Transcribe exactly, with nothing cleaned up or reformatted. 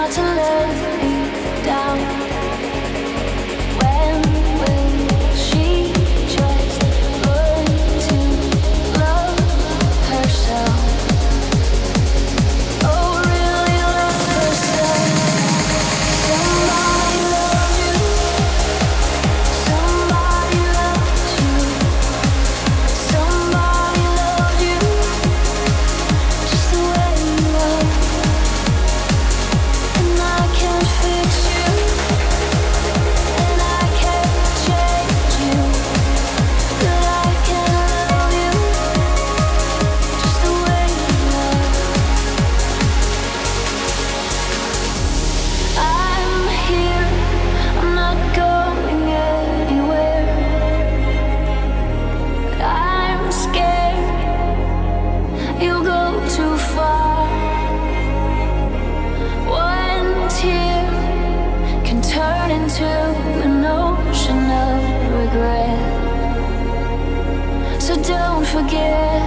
to let me down. When will she just learn to love herself? Oh, really love herself. Somebody loves you. Somebody loves you. Somebody loves you just the way you are. And I can't fix you, and I can't change you, but I can love you just the way you are. I'm here, I'm not going anywhere, but I'm scared you'll go too far. One tear can turn into an ocean of regret, so don't forget.